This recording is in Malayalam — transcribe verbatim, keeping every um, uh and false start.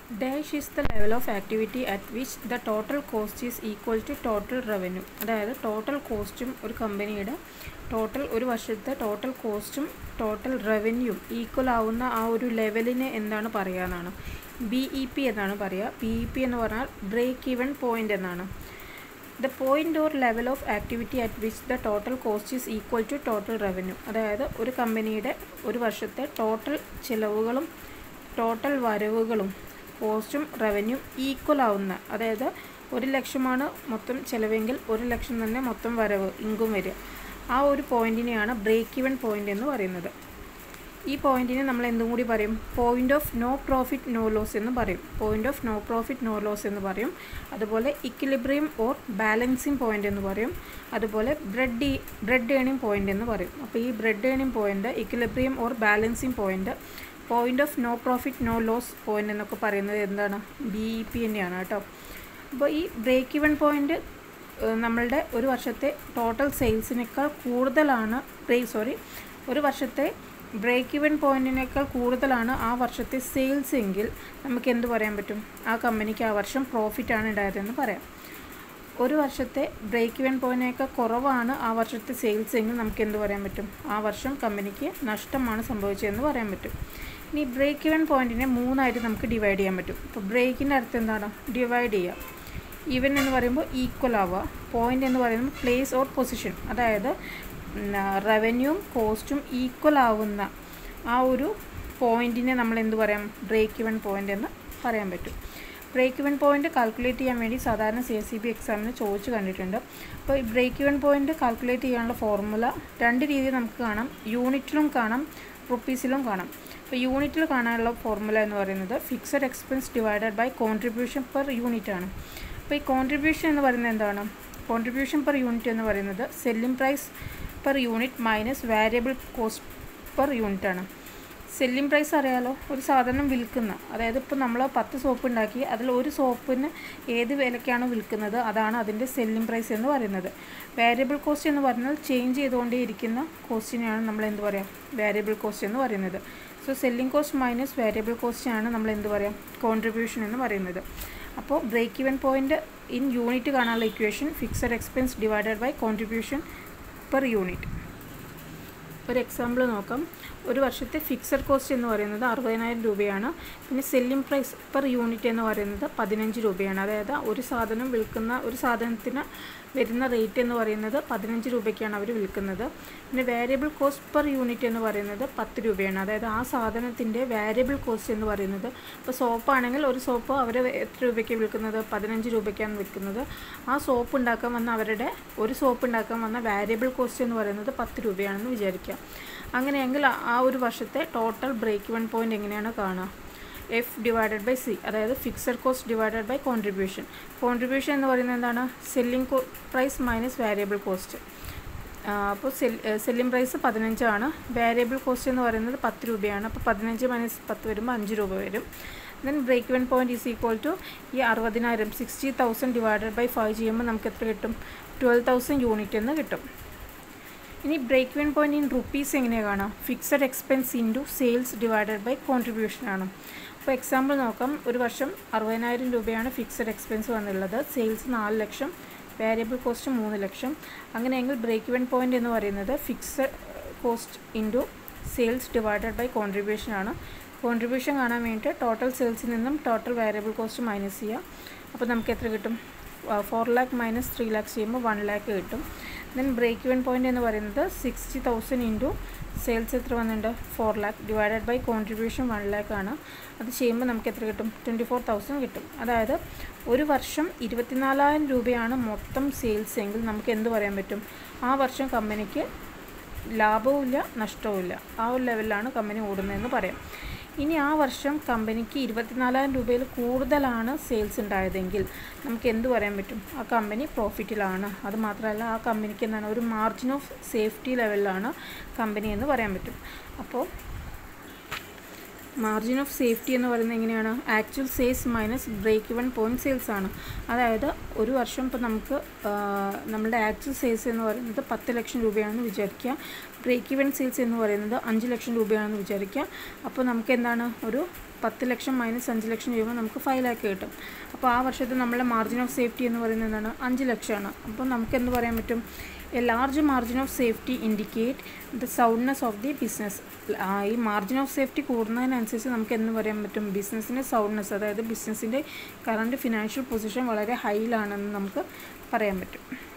Dash is the level of activity at which the total cost is equal to total revenue. അതായത് ടോട്ടൽ കോസ്റ്റും ഒരു കമ്പനിയുടെ ടോട്ടൽ ഒരു വർഷത്തെ ടോട്ടൽ കോസ്റ്റും ടോട്ടൽ റവന്യൂവും ഈക്വൽ ആവുന്ന ആ ഒരു ലെവലിനെ എന്താണ് പറയുക എന്നാണ്. ബി ഇ പി എന്നാണ് പറയുക. ബി ഇ പി എന്ന് പറഞ്ഞാൽ ബ്രേക്ക് ഈവൻ പോയിൻ്റ് എന്നാണ്. The point or level of activity at which the total cost is equal to total revenue. അതായത് ഒരു കമ്പനിയുടെ ഒരു വർഷത്തെ ടോട്ടൽ ചിലവുകളും ടോട്ടൽ വരവുകളും കോസ്റ്റും റവന്യൂ ഈക്വൽ ആവുന്ന, അതായത് ഒരു ലക്ഷമാണ് മൊത്തം ചിലവെങ്കിൽ ഒരു ലക്ഷം തന്നെ മൊത്തം വരവ് ഇൻകം വരിക. ആ ഒരു പോയിൻറ്റിനെയാണ് ബ്രേക്ക് ഈവൻ പോയിൻ്റ് എന്ന് പറയുന്നത്. ഈ പോയിൻറ്റിനെ നമ്മൾ എന്തും കൂടി പറയും? Point of no profit no loss എന്ന് പറയും. Point of no profit no loss എന്ന് പറയും. അതുപോലെ ഇക്വിലിബ്രിയം ഓർ ബാലൻസിങ് പോയിൻ്റ് എന്ന് പറയും. അതുപോലെ ബ്രെഡ് ബ്രെഡ് ഏണിംഗ് പോയിൻ്റ് എന്ന് പറയും. അപ്പോൾ ഈ break even point, equilibrium or balancing point, point of no profit no loss point എന്നൊക്കെ പറയുന്നത് എന്താണ്? ബി ഇ പി തന്നെയാണ് കേട്ടോ. അപ്പോൾ ഈ ബ്രേക്ക് ഈവൻ പോയിൻ്റ് നമ്മളുടെ ഒരു വർഷത്തെ ടോട്ടൽ സെയിൽസിനേക്കാൾ കൂടുതലാണ് ബ്രേക്ക് സോറി ഒരു വർഷത്തെ ബ്രേക്ക് ഈവൻ പോയിൻറ്റിനേക്കാൾ കൂടുതലാണ് ആ വർഷത്തെ സെയിൽസ് എങ്കിൽ നമുക്ക് എന്ത് പറയാൻ പറ്റും? ആ കമ്പനിക്ക് ആ വർഷം പ്രോഫിറ്റാണ് ഉണ്ടായതെന്ന് പറയാം. ഒരു വർഷത്തെ ബ്രേക്ക് ഈവൻ പോയിൻറ്റിനേക്കാൾ കുറവാണ് ആ വർഷത്തെ സെയിൽസ് എങ്കിൽ നമുക്ക് എന്ത് പറയാൻ പറ്റും? ആ വർഷം കമ്പനിക്ക് നഷ്ടമാണ് സംഭവിച്ചതെന്ന് പറയാൻ പറ്റും. ഇനി ബ്രേക്ക് ഈവൻ പോയിൻറ്റിനെ മൂന്നായിട്ട് നമുക്ക് ഡിവൈഡ് ചെയ്യാൻ പറ്റും. അപ്പോൾ ബ്രേക്കിൻ്റെ അടുത്ത് എന്താണ്? ഡിവൈഡ് ചെയ്യുക. ഈവൻ എന്ന് പറയുമ്പോൾ ഈക്വൽ ആവുക. പോയിൻ്റ് എന്ന് പറയുമ്പോൾ പ്ലേസ് ഓർ പൊസിഷൻ, അതായത് റവന്യൂവും കോസ്റ്റും ഈക്വൽ ആവുന്ന ആ ഒരു പോയിൻറ്റിനെ നമ്മൾ എന്ത് പറയാം? ബ്രേക്ക് ഈവൻ പോയിൻ്റ് എന്ന് പറയാൻ പറ്റും. ബ്രേക്ക് ഈവൻ പോയിൻ്റ് കാൽക്കുലേറ്റ് ചെയ്യാൻ വേണ്ടി സാധാരണ സി എസ് സി ബി എക്സാമിന് ചോദിച്ച് കണ്ടിട്ടുണ്ട്. അപ്പോൾ ഈ ബ്രേക്ക് ഈവൻ പോയിൻ്റ് കാൽക്കുലേറ്റ് ചെയ്യാനുള്ള ഫോർമുല രണ്ട് രീതിയിൽ നമുക്ക് കാണാം. യൂണിറ്റിലും കാണാം, റുപ്പീസിലും കാണാം. അപ്പോൾ യൂണിറ്റിൽ കാണാനുള്ള ഫോർമുല എന്ന് പറയുന്നത് fixed expense divided by contribution per unit ആണ്. അപ്പോൾ ഈ കോൺട്രിബ്യൂഷൻ എന്ന് പറയുന്നത് എന്താണ്? കോൺട്രിബ്യൂഷൻ പെർ യൂണിറ്റ് എന്ന് പറയുന്നത് selling price per unit minus variable cost per unit ആണ്. സെല്ലിംഗ് പ്രൈസ് അറിയാലോ, ഒരു സാധനം വിൽക്കുന്ന, അതായത് ഇപ്പോൾ നമ്മൾ പത്ത് സോപ്പ് ഉണ്ടാക്കി അതിൽ ഒരു സോപ്പിന് ഏത് വിലയ്ക്കാണോ വിൽക്കുന്നത് അതാണ് അതിൻ്റെ സെല്ലിംഗ് പ്രൈസ് എന്ന് പറയുന്നത്. വാരിയബിൾ കോസ്റ്റ് എന്ന് പറഞ്ഞാൽ ചേഞ്ച് ചെയ്തുകൊണ്ടേയിരിക്കുന്ന കോസ്റ്റിനെയാണ് നമ്മൾ എന്ത് പറയുക? വാരിയബിൾ കോസ്റ്റ് എന്ന് പറയുന്നത്. So selling cost minus variable കോസ്റ്റിനാണ് നമ്മൾ എന്ത് പറയാം? കോൺട്രിബ്യൂഷൻ എന്ന് പറയുന്നത്. അപ്പോൾ break even point in unit കാണാനുള്ള equation fixed expense divided by contribution per unit. ഒരു എക്സാമ്പിൾ നോക്കാം. ഒരു വർഷത്തെ ഫിക്സഡ് കോസ്റ്റ് എന്ന് പറയുന്നത് അറുപതിനായിരം രൂപയാണ്. പിന്നെ സെല്ലിംഗ് പ്രൈസ് പെർ യൂണിറ്റ് എന്ന് പറയുന്നത് പതിനഞ്ച് രൂപയാണ്. അതായത് ഒരു സാധനം വിൽക്കുന്ന ഒരു സാധനത്തിന് വരുന്ന റേറ്റ് എന്ന് പറയുന്നത് പതിനഞ്ച് രൂപയ്ക്കാണ് അവർ വിൽക്കുന്നത്. പിന്നെ വാരിയബിൾ കോസ്റ്റ് പെർ യൂണിറ്റ് എന്ന് പറയുന്നത് പത്ത് രൂപയാണ്. അതായത് ആ സാധനത്തിൻ്റെ വാരിയബിൾ കോസ്റ്റ് എന്ന് പറയുന്നത്, ഇപ്പോൾ സോപ്പാണെങ്കിൽ ഒരു സോപ്പ് അവർ എത്ര രൂപയ്ക്ക് വിൽക്കുന്നത്? പതിനഞ്ച് രൂപയ്ക്കാണ് വിൽക്കുന്നത്. ആ സോപ്പ് ഉണ്ടാക്കാൻ വന്ന അവരുടെ ഒരു സോപ്പ് ഉണ്ടാക്കാൻ വന്ന വാരിയബിൾ കോസ്റ്റ് എന്ന് പറയുന്നത് പത്ത് രൂപയാണെന്ന് വിചാരിക്കുക. അങ്ങനെയെങ്കിൽ ആ ഒരു വർഷത്തെ ടോട്ടൽ ബ്രേക്ക് ഈവൻ പോയിൻ്റ് എങ്ങനെയാണ് കാണുക? എഫ് ഡിവൈഡഡ് ബൈ സി, അതായത് fixed cost divided by contribution. Contribution എന്ന് പറയുന്നത് എന്താണ്? Selling price minus variable cost. അപ്പോൾ സെൽ സെല്ലിംഗ് പ്രൈസ് പതിനഞ്ചാണ്, വാരിയബിൾ കോസ്റ്റ് എന്ന് പറയുന്നത് പത്ത് രൂപയാണ്. അപ്പോൾ പതിനഞ്ച് മൈനസ് പത്ത് വരുമ്പോൾ അഞ്ച് രൂപ വരും. Then break even point is equal to ഈ അറുപതിനായിരം sixty thousand divided by five ചെയ്യുമ്പോൾ നമുക്ക് എത്ര കിട്ടും? ട്വൽവ് തൗസൻഡ് യൂണിറ്റ് എന്ന് കിട്ടും. ഇനി break even point in rupees എങ്ങനെയാണ് കാണാം? Fixed expense into sales divided by contribution ആണ്. അപ്പോൾ എക്സാമ്പിൾ നോക്കാം. ഒരു വർഷം അറുപതിനായിരം രൂപയാണ് ഫിക്സഡ് എക്സ്പെൻസ് വന്നുള്ളത്. സെയിൽസ് നാല് ലക്ഷം, വാരിയബിൾ കോസ്റ്റ് മൂന്ന് ലക്ഷം. അങ്ങനെയെങ്കിൽ ബ്രേക്ക് ഈവൻ പോയിൻ്റ് എന്ന് പറയുന്നത് fixed cost into sales divided by contribution ആണ്. കോൺട്രിബ്യൂഷൻ കാണാൻ വേണ്ടിയിട്ട് ടോട്ടൽ സെയിൽസിൽ നിന്നും ടോട്ടൽ വാരിയബിൾ കോസ്റ്റ് മൈനസ് ചെയ്യുക. അപ്പോൾ നമുക്ക് എത്ര കിട്ടും? Four lakh minus three lakhs ചെയ്യുമ്പോൾ വൺ ലാക്ക് കിട്ടും. ദെൻ ബ്രേക്ക് ഈവൻ പോയിൻ്റ് എന്ന് പറയുന്നത് സിക്സ്റ്റി തൗസൻഡ് ഇൻറ്റു സെയിൽസ് എത്ര വന്നിട്ടുണ്ട്? Four lakh divided by contribution one lakh ആണ്. അത് ചെയ്യുമ്പോൾ നമുക്ക് എത്ര കിട്ടും? ട്വൻറ്റി ഫോർ തൗസൻഡ് കിട്ടും. അതായത് ഒരു വർഷം ഇരുപത്തിനാലായിരം രൂപയാണ് മൊത്തം സെയിൽസ് എങ്കിൽ നമുക്ക് എന്ത് പറയാൻ പറ്റും? ആ വർഷം കമ്പനിക്ക് ലാഭവുമില്ല നഷ്ടവുമില്ല, ആ ഒരു ലെവലിലാണ് കമ്പനി ഓടുന്നതെന്ന് പറയാം. ഇനി ആ വർഷം കമ്പനിക്ക് ഇരുപത്തിനാലായിരം രൂപയിൽ കൂടുതലാണ് സെയിൽസ് ഉണ്ടായതെങ്കിൽ നമുക്ക് എന്ത് പറയാൻ പറ്റും? ആ കമ്പനി പ്രോഫിറ്റിലാണ്. അത് മാത്രമല്ല ആ കമ്പനിക്ക് എന്താണ്? ഒരു മാർജിൻ ഓഫ് സേഫ്റ്റി ലെവലിലാണ് കമ്പനി എന്ന് പറയാൻ പറ്റും. അപ്പോൾ മാർജിൻ ഓഫ് സേഫ്റ്റി എന്ന് പറയുന്നത് എങ്ങനെയാണ്? Actual sales minus break even point sales ആണ്. അതായത് ഒരു വർഷം ഇപ്പോൾ നമുക്ക് നമ്മളുടെ ആക്ച്വൽ സെയിൽസ് എന്ന് പറയുന്നത് പത്ത് ലക്ഷം രൂപയാണെന്ന് വിചാരിക്കുക. ബ്രേക്ക് ഈവൻ സെയിൽസ് എന്ന് പറയുന്നത് അഞ്ച് ലക്ഷം രൂപയാണെന്ന് വിചാരിക്കുക. അപ്പോൾ നമുക്ക് എന്താണ് ഒരു പത്ത് ലക്ഷം മൈനസ് അഞ്ച് ലക്ഷം ചെയ്യുമ്പോൾ നമുക്ക് ഫൈവ് ലാക്ക് കിട്ടും. അപ്പോൾ ആ വർഷത്തെ നമ്മളെ മാർജിൻ ഓഫ് സേഫ്റ്റി എന്ന് പറയുന്നത് എന്താണ്, അഞ്ച് ലക്ഷമാണ്. അപ്പോൾ നമുക്ക് എന്ത് പറയാൻ പറ്റും, a large margin of safety indicate the soundness of the business. ഈ മാർജിൻ ഓഫ് സേഫ്റ്റി കൂടുന്നതിനനുസരിച്ച് നമുക്ക് എന്ന് പറയാൻ പറ്റും, ബിസിനസ്സിൻ്റെ സൗണ്ട്നെസ്, അതായത് ബിസിനസ്സിൻ്റെ കറണ്ട് ഫിനാൻഷ്യൽ പൊസിഷൻ വളരെ ഹൈയിലാണെന്ന് നമുക്ക് പറയാൻ പറ്റും.